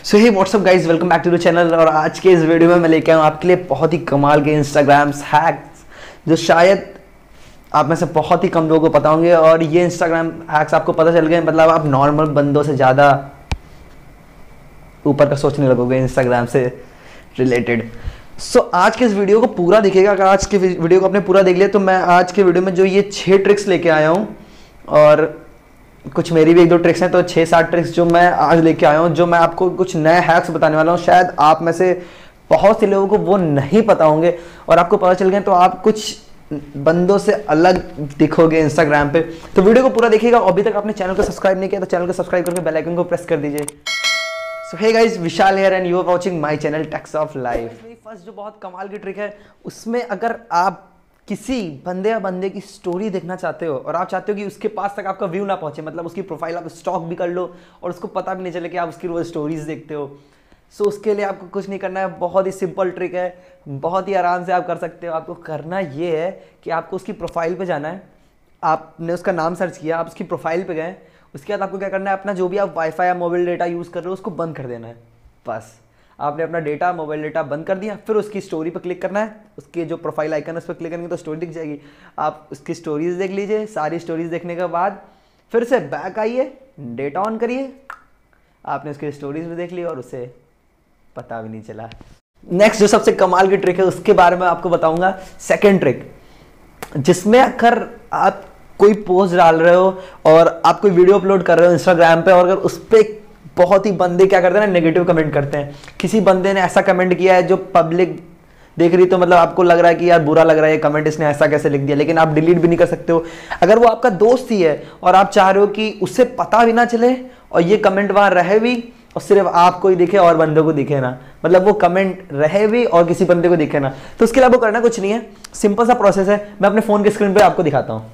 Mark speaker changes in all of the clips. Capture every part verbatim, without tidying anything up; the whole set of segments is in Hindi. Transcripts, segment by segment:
Speaker 1: So hey what's up guys, welcome back to the channel. और आज के इस वीडियो में मैं लेके आया हूँ आपके लिए बहुत ही कमाल के इंस्टाग्राम हैक्स जो शायद आप में से बहुत ही कम लोगों को पता होंगे। और ये इंस्टाग्राम हैक्स आपको पता चल गए मतलब आप नॉर्मल बंदों से ज़्यादा ऊपर का सोचने लगोगे इंस्टाग्राम से रिलेटेड। सो so, आज के इस वीडियो को पूरा देखिएगा। अगर आज के वीडियो को आपने पूरा देख लिया तो मैं आज के वीडियो में जो ये छः ट्रिक्स लेके आया हूँ, और कुछ मेरी भी एक दो ट्रिक्स हैं, तो छः सात ट्रिक्स जो मैं आज लेके आया हूँ, जो मैं आपको कुछ नए हैक्स बताने वाला हूँ। शायद आप में से बहुत से लोगों को वो नहीं पता होंगे और आपको पता चल गए तो आप कुछ बंदों से अलग दिखोगे इंस्टाग्राम पे। तो वीडियो को पूरा देखिएगा। अभी तक आपने चैनल को सब्सक्राइब नहीं किया तो चैनल को सब्सक्राइब करके बेल आइकन को प्रेस कर दीजिए। So hey guys, Vishal here and you are watching my channel techs of life. मेरी फर्स्ट जो बहुत कमाल की ट्रिक है, उसमें अगर आप किसी बंदे या बंदे की स्टोरी देखना चाहते हो और आप चाहते हो कि उसके पास तक आपका व्यू ना पहुंचे, मतलब उसकी प्रोफाइल आप स्टॉक भी कर लो और उसको पता भी नहीं चले कि आप उसकी रोज स्टोरीज देखते हो। सो so, उसके लिए आपको कुछ नहीं करना है, बहुत ही सिंपल ट्रिक है, बहुत ही आराम से आप कर सकते हो। आपको करना ये है कि आपको उसकी प्रोफाइल पे जाना है। आपने उसका नाम सर्च किया, आप उसकी प्रोफाइल पे गए, उसके बाद आपको क्या करना है, अपना जो भी आप वाईफाई या मोबाइल डेटा यूज़ कर रहे हो उसको बंद कर देना है। बस आपने अपना डेटा मोबाइल डेटा बंद कर दिया, फिर उसकी स्टोरी पर क्लिक करना है। उसके जो प्रोफाइल आइकन है उस पर क्लिक करेंगे तो स्टोरी दिख जाएगी। आप उसकी स्टोरीज देख लीजिए। सारी स्टोरीज देखने के बाद फिर से बैक आइए, डेटा ऑन करिए, आपने उसकी स्टोरीज भी देख ली और उसे पता भी नहीं चला। नेक्स्ट जो सबसे कमाल की ट्रिक है उसके बारे में आपको बताऊंगा। सेकेंड ट्रिक, जिसमें अगर आप कोई पोस्ट डाल रहे हो और आप कोई वीडियो अपलोड कर रहे हो इंस्टाग्राम पे, और अगर उस पर बहुत ही बंदे क्या करते हैं ना, नेगेटिव कमेंट करते हैं। किसी बंदे ने ऐसा कमेंट किया है जो पब्लिक देख रही, तो मतलब आपको लग रहा है कि यार बुरा लग रहा है ये कमेंट, इसने ऐसा कैसे लिख दिया, लेकिन आप डिलीट भी नहीं कर सकते हो। अगर वो आपका दोस्त ही है और आप चाह रहे हो कि उससे पता भी ना चले और ये कमेंट वहां रहे भी और सिर्फ आपको ही दिखे और बंदों को दिखे ना, मतलब वो कमेंट रहे भी और किसी बंदे को दिखे ना, तो उसके लिए आपको करना कुछ नहीं है। सिंपल सा प्रोसेस है, मैं अपने फोन के स्क्रीन पर आपको दिखाता हूँ।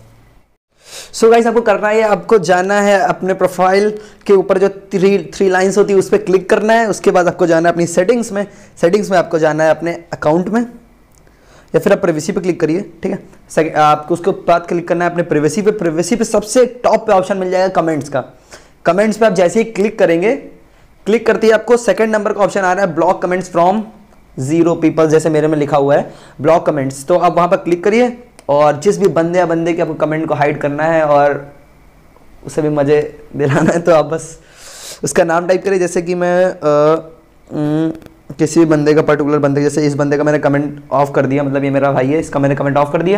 Speaker 1: सो गाइस, आपको करना है, आपको जाना है अपने प्रोफाइल के ऊपर जो थ्री थ्री लाइंस होती है उस पर क्लिक करना है। उसके बाद आपको जाना है अपनी सेटिंग्स में। सेटिंग्स में आपको जाना है अपने अकाउंट में, या फिर आप प्राइवेसी पे क्लिक करिए, ठीक है। आपको उसके बाद क्लिक करना है अपने प्राइवेसी पे। प्राइवेसी पे सबसे टॉप पे ऑप्शन मिल जाएगा कमेंट्स का। कमेंट्स पे आप जैसे ही क्लिक करेंगे, क्लिक करते ही आपको सेकेंड नंबर का ऑप्शन आ रहा है block comments from zero people, जैसे मेरे में लिखा हुआ है ब्लॉक कमेंट्स। तो आप वहाँ पर क्लिक करिए और जिस भी बंदे या बंदे के आपको कमेंट को हाइड करना है और उसे भी मज़े दिलाना है, तो आप बस उसका नाम टाइप करिए। जैसे कि मैं आ, न, किसी भी बंदे का, पर्टिकुलर बंदे, जैसे इस बंदे का मैंने कमेंट ऑफ कर दिया, मतलब ये मेरा भाई है, इसका मैंने कमेंट ऑफ कर दिया।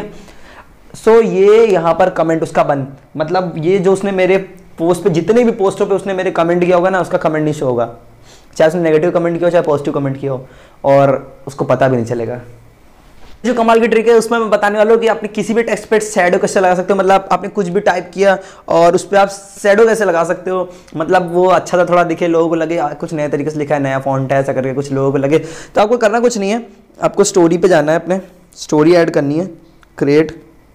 Speaker 1: सो ये यहाँ पर कमेंट उसका बंद, मतलब ये जो उसने मेरे पोस्ट पे, जितने भी पोस्टों पे उसने मेरे कमेंट किया होगा ना, उसका कमेंट नहीं शो होगा, चाहे उसने नेगेटिव कमेंट किया हो चाहे पॉजिटिव कमेंट किया हो, और उसको पता भी नहीं चलेगा। जो कमाल की ट्रिक है उसमें मैं बताने वाला हूँ कि आपने किसी भी टेक्स्ट पे शैडो कैसे लगा सकते हो। मतलब आपने कुछ भी टाइप किया और उस पर आप शैडो कैसे लगा सकते हो, मतलब वो अच्छा सा थोड़ा दिखे, लोगों को लगे कुछ नए तरीके से लिखा है, नया फॉन्ट है, ऐसा करके कुछ लोगों को लगे। तो आपको करना कुछ नहीं है, आपको स्टोरी पे जाना है, अपने स्टोरी ऐड करनी है, क्रिएट,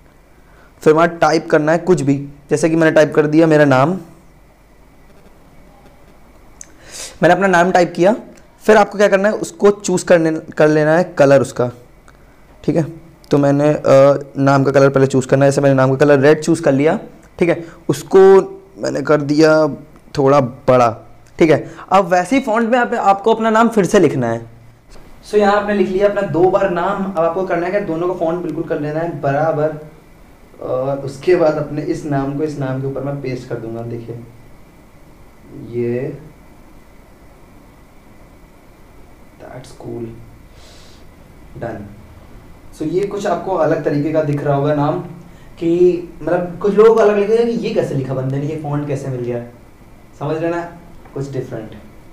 Speaker 1: फिर वहाँ टाइप करना है कुछ भी। जैसे कि मैंने टाइप कर दिया मेरा नाम, मैंने अपना नाम टाइप किया। फिर आपको क्या करना है, उसको चूज़ करने कर लेना है कलर उसका, ठीक है। तो मैंने आ, नाम का कलर पहले चूज़ करना है। जैसे मैंने नाम का कलर रेड चूज़ कर लिया, ठीक है। उसको मैंने कर दिया थोड़ा बड़ा, ठीक है। अब वैसे ही फॉन्ट में आप, आपको अपना नाम फिर से लिखना है। सो so, यहाँ आपने लिख लिया अपना दो बार नाम। अब आपको करना है कि दोनों का फॉन्ट बिल्कुल कर लेना है बराबर, और उसके बाद अपने इस नाम को इस नाम के ऊपर मैं पेस्ट कर दूंगा। देखिए ये that's cool, done. So so, ये कुछ आपको अलग तरीके का दिख रहा होगा नाम, कि मतलब कुछ लोगों को अलग लगेगा कि ये कैसे लिखा बंदे ने, ये फॉन्ट कैसे मिल गया, समझ रहे ना, कुछ डिफरेंट।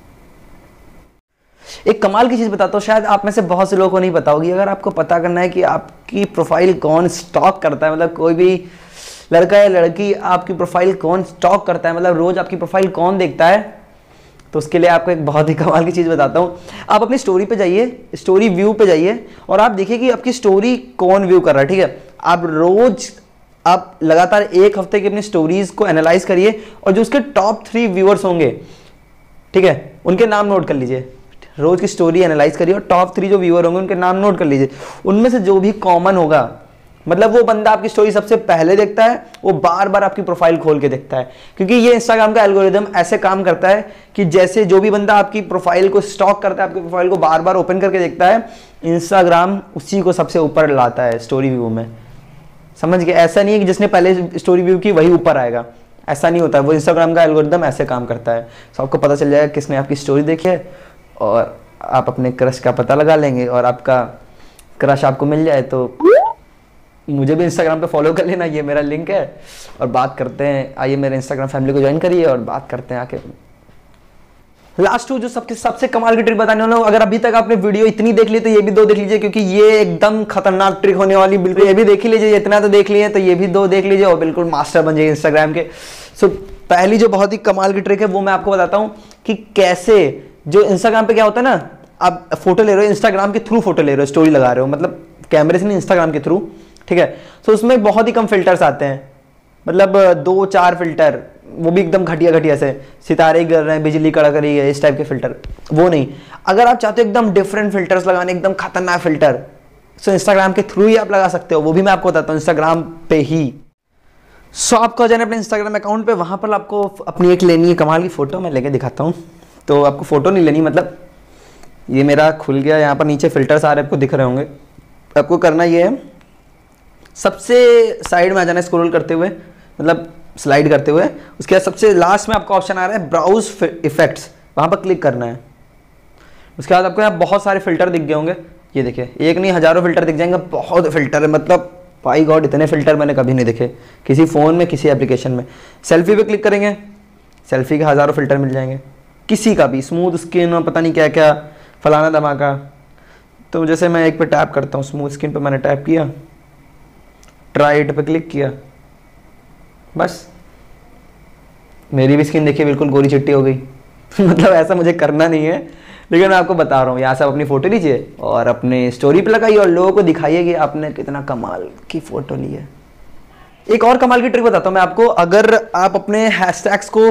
Speaker 1: एक कमाल की चीज़ बताता हूँ, शायद आप में से बहुत से लोगों को नहीं पता होगी। अगर आपको पता करना है कि आपकी प्रोफाइल कौन स्टॉक करता है, मतलब कोई भी लड़का या लड़की आपकी प्रोफाइल कौन स्टॉक करता है, मतलब रोज़ आपकी प्रोफाइल कौन देखता है, तो उसके लिए आपको एक बहुत ही कमाल की चीज़ बताता हूँ। आप अपनी स्टोरी पे जाइए, स्टोरी व्यू पे जाइए, और आप देखिए कि आपकी स्टोरी कौन व्यू कर रहा है, ठीक है। आप रोज आप लगातार एक हफ्ते की अपनी स्टोरीज को एनालाइज करिए, और जो उसके टॉप थ्री व्यूअर्स होंगे, ठीक है, उनके नाम नोट कर लीजिए। रोज की स्टोरी एनालाइज करिए और टॉप थ्री जो व्यूअर होंगे उनके नाम नोट कर लीजिए। उनमें से जो भी कॉमन होगा मतलब वो बंदा आपकी स्टोरी सबसे पहले देखता है, वो बार बार आपकी प्रोफाइल खोल के देखता है, क्योंकि ये इंस्टाग्राम का एल्गोरिदम ऐसे काम करता है कि जैसे जो भी बंदा आपकी प्रोफाइल को स्टॉक करता है, आपकी प्रोफाइल को बार बार ओपन करके देखता है, इंस्टाग्राम उसी को सबसे ऊपर लाता है स्टोरी व्यू में। समझ गए? ऐसा नहीं है कि जिसने पहले स्टोरी व्यू की वही ऊपर आएगा, ऐसा नहीं होता है। वो इंस्टाग्राम का एल्गोरिदम ऐसे काम करता है। तो आपको पता चल जाएगा किसने आपकी स्टोरी देखी है, और आप अपने क्रश का पता लगा लेंगे, और आपका क्रश आपको मिल जाए तो मुझे भी इंस्टाग्राम पे फॉलो कर लेना, ये मेरा लिंक है। और बात करते हैं, आइए मेरे इंस्टाग्राम फैमिली को ज्वाइन करिए और बात करते हैं आके। लास्ट टू जो सबके सबसे कमाल की ट्रिक बताने वाला हूं, अगर अभी तक आपने वीडियो इतनी देख ली तो ये भी दो देख लीजिए, क्योंकि ये एकदम खतरनाक ट्रिक होने वाली। बिल्कुल ये भी देख ही लीजिए, इतना तो देख लिए तो ये भी दो देख लीजिए और बिल्कुल मास्टर बन जाइए इंस्टाग्राम के। सो पहली जो बहुत ही कमाल की ट्रिक है वो मैं आपको बताता हूँ कि कैसे, जो इंस्टाग्राम पे क्या होता है ना, आप फोटो ले रहे हो, इंस्टाग्राम के थ्रू फोटो ले रहे हो, स्टोरी लगा रहे हो, मतलब कैमरे से नहीं, इंस्टाग्राम के थ्रू, ठीक है। तो उसमें बहुत ही कम फिल्टर्स आते हैं, मतलब दो चार फिल्टर, वो भी एकदम घटिया घटिया से, सितारे गिर रहे हैं, बिजली कड़क रही है, इस टाइप के फिल्टर, वो नहीं। अगर आप चाहते हो एकदम डिफरेंट फिल्टर्स लगाने, एकदम खतरनाक फिल्टर, सो इंस्टाग्राम के थ्रू ही आप लगा सकते हो। वो भी मैं आपको बताता हूँ इंस्टाग्राम पे ही। सो आपको आ जाना अपने इंस्टाग्राम अकाउंट पे, वहाँ पर आपको अपनी एक लेनी है कमाल की फ़ोटो। मैं लेके दिखाता हूँ। तो आपको फ़ोटो नहीं लेनी, मतलब ये मेरा खुल गया, यहाँ पर नीचे फिल्टर्स आ रहे हैं, आपको दिख रहे होंगे। आपको करना ये है, सबसे साइड में आ जाना स्क्रॉल करते हुए, मतलब स्लाइड करते हुए, उसके बाद सबसे लास्ट में आपका ऑप्शन आ रहा है ब्राउज इफेक्ट्स, वहाँ पर क्लिक करना है। उसके बाद आपको यहाँ बहुत सारे फिल्टर दिख गए होंगे, ये देखिए, एक नहीं हज़ारों फिल्टर दिख जाएंगे, बहुत फिल्टर है, मतलब भाई गॉड इतने फिल्टर मैंने कभी नहीं देखे किसी फ़ोन में, किसी एप्लीकेशन में। सेल्फी पे क्लिक करेंगे, सेल्फी के हज़ारों फिल्टर मिल जाएंगे, किसी का भी, स्मूथ स्किन और पता नहीं क्या क्या फलाना धमाका। तो जैसे मैं एक पे टैप करता हूँ, स्मूथ स्किन पे मैंने टैप किया, ट्राई इट पे क्लिक किया, बस मेरी भी स्किन देखिए बिल्कुल गोरी चिट्टी हो गई। मतलब ऐसा मुझे करना नहीं है, लेकिन मैं आपको बता रहा हूँ। यहाँ से आप अपनी फ़ोटो लीजिए और अपने स्टोरी पे लगाइए और लोगों को दिखाइए कि आपने कितना कमाल की फ़ोटो ली है। एक और कमाल की ट्रिक बताता हूँ मैं आपको। अगर आप अपने हैशटैग्स को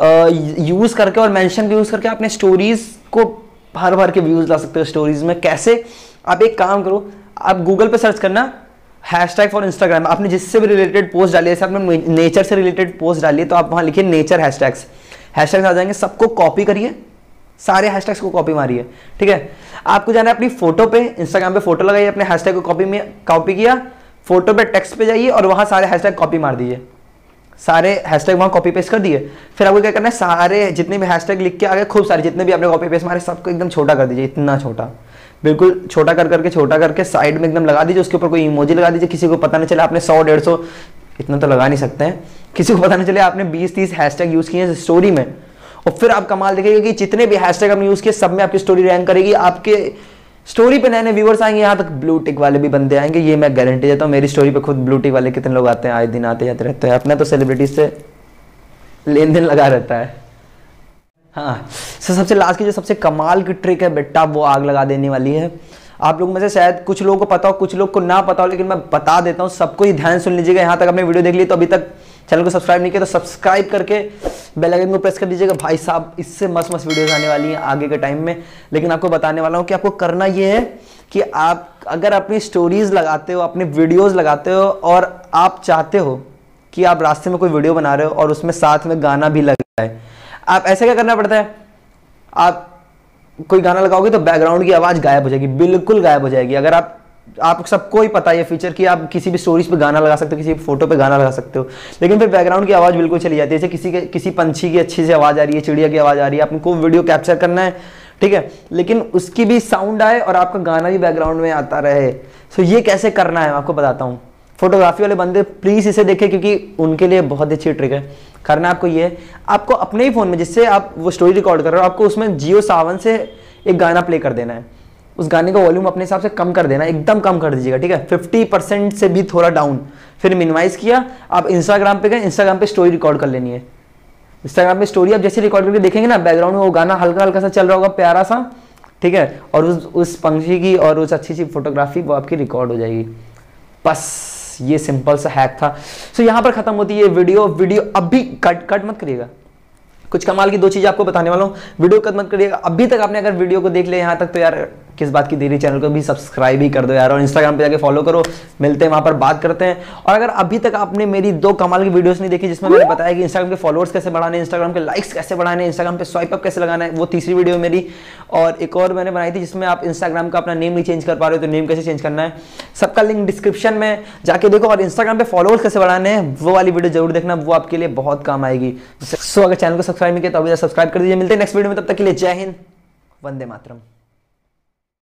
Speaker 1: यूज़ करके और मेंशन के यूज़ करके अपने स्टोरीज़ को भर भर के व्यूज़ ला सकते हो स्टोरीज़ में। कैसे? आप एक काम करो, आप गूगल पे सर्च करना हैशटैग फॉर इंस्टाग्राम, आपने जिससे भी रिलेटेड पोस्ट डाली है, जैसे आपने नेचर से रिलेटेड पोस्ट डाली है तो आप वहाँ लिखिए नेचर हैशटैग्स, हैशटैग्स आ जाएंगे। सबको कॉपी करिए, सारे हैशटैग्स को कॉपी मारिए, ठीक है। आपको जाना है अपनी फोटो पे, इंस्टाग्राम पे फोटो लगाइए, अपने हैशटैग को कॉपी में कॉपी किया, फोटो पे टेक्स्ट पे जाइए और वहाँ सारे हैशटैग कॉपी मार दीजिए, सारे हैशटैग वहाँ कॉपी पेस्ट कर दिए। फिर आपको क्या करना है, सारे जितने भी हैशटैग लिख के आगे, खूब सारे जितने भी आपने कॉपी पेस्ट मारे, सबको एकदम छोटा कर दीजिए, इतना छोटा, बिल्कुल छोटा कर करके छोटा करके साइड में एकदम लगा दीजिए। उसके ऊपर कोई इमोजी लगा दीजिए, किसी को पता नहीं चले आपने सौ डेढ़ सौ, इतना तो लगा नहीं सकते हैं, किसी को पता नहीं चले आपने बीस तीस हैशटैग यूज़ किए हैं स्टोरी में। और फिर आप कमाल देखेंगे कि जितने भी हैशटैग आपने यूज़ किए सब में आपकी स्टोरी रैंक करेगी, आपके स्टोरी पे नए नए व्यूअर्स आएंगे, यहाँ तक ब्लू टिक वाले भी बंदे आएंगे, ये मैं गारंटी देता हूँ। मेरी स्टोरी पे खुद ब्लू टिक वाले कितने लोग आते हैं, आए दिन आते जाते रहते हैं, अपना तो सेलिब्रिटीज से लेन देन लगा रहता है। हाँ, so, सबसे लास्ट की जो सबसे कमाल की ट्रिक है बेटा, वो आग लगा देने वाली है। आप लोग में से शायद कुछ लोगों को पता हो, कुछ लोग को ना पता हो, लेकिन मैं बता देता हूँ सबको ही, ध्यान सुन लीजिएगा। यहाँ तक आपने वीडियो देख ली तो अभी तक चैनल को सब्सक्राइब नहीं किया तो सब्सक्राइब करके बेल आइकन को प्रेस कर दीजिएगा। भाई साहब इससे मस्त मस्त वीडियोस आने वाली हैं आगे के टाइम में। लेकिन आपको बताने वाला हूँ कि आपको करना ये है कि आप अगर अपनी स्टोरीज लगाते हो, अपनी वीडियोज़ लगाते हो और आप चाहते हो कि आप रास्ते में कोई वीडियो बना रहे हो और उसमें साथ में गाना भी लग जाए, आप ऐसे क्या करना पड़ता है, आप कोई गाना लगाओगे तो बैकग्राउंड की आवाज़ गायब हो जाएगी, बिल्कुल गायब हो जाएगी। अगर आप आप सबको ही पता है ये फीचर कि आप किसी भी स्टोरीज पे गाना लगा सकते हो, किसी फोटो पे गाना लगा सकते हो, लेकिन फिर बैकग्राउंड की आवाज़ बिल्कुल चली जाती है। जैसे किसी के किसी पंछी की अच्छी से आवाज़ आ रही है, चिड़िया की आवाज़ आ रही है, आपको वीडियो कैप्चर करना है, ठीक है, लेकिन उसकी भी साउंड आए और आपका गाना भी बैकग्राउंड में आता रहे। सो ये कैसे करना है मैं आपको बताता हूँ। फोटोग्राफी वाले बंदे प्लीज़ इसे देखें क्योंकि उनके लिए बहुत अच्छी ट्रिक है। करना आपको ये है, आपको अपने ही फ़ोन में जिससे आप वो स्टोरी रिकॉर्ड कर रहे हो, आपको उसमें जियो सावन से एक गाना प्ले कर देना है। उस गाने का वॉल्यूम अपने हिसाब से कम कर देना, एकदम कम कर दीजिएगा, ठीक है, फिफ्टी परसेंट से भी थोड़ा डाउन। फिर मिनिमाइज़ किया, आप इंस्टाग्राम पे गए, इंस्टाग्राम पे स्टोरी रिकॉर्ड कर लेनी है। इंस्टाग्राम पे स्टोरी आप जैसे रिकॉर्ड करके देखेंगे ना, बैकग्राउंड में वो गाना हल्का हल्का सा चल रहा होगा, प्यारा सा, ठीक है, और उस उस पंछी की और उस अच्छी सी फोटोग्राफी वो आपकी रिकॉर्ड हो जाएगी। बस ये सिंपल सा हैक था। सो यहाँ पर खत्म होती है वीडियो। वीडियो अभी कट कट मत करिएगा, कुछ कमाल की दो चीज़ आपको बताने वाला हूँ, वीडियो कट मत करिएगा। अभी तक आपने अगर वीडियो को देख लिया यहाँ तक तो यार किस बात की देरी, चैनल को भी सब्सक्राइब ही कर दो यार, और इंस्टाग्राम पे जाके फॉलो करो। मिलते हैं वहां पर, बात करते हैं। और अगर अभी तक आपने मेरी दो कमाल की वीडियोस नहीं देखी जिसमें मैंने बताया कि इंस्टाग्राम के फॉलोअर्स कैसे बढ़ाने, इंस्टाग्राम के लाइक्स कैसे बढ़ाने, इंस्टाग्राम पे स्वाइप अप कैसे लगाना है, वो तीसरी वीडियो मेरी। और एक और मैंने बनाई थी जिसमें आप इंस्टाग्राम का अपना नेम नहीं चेंज कर पा रहे हो तो नेम कैसे चेंज करना है, सबका लिंक डिस्क्रिप्शन में जाके देखो। और इंस्टाग्राम पे फॉलोअर्स कैसे बढ़ाने हैं वो वाली वीडियो जरूर देखना, वो आपके लिए बहुत काम आएगी। सो अगर चैनल को सब्सक्राइब नहीं किया तो अभी सब्सक्राइब कर दीजिए। मिलते हैं नेक्स्ट वीडियो में, तब तक के लिए जय हिंद, वंदे मातरम।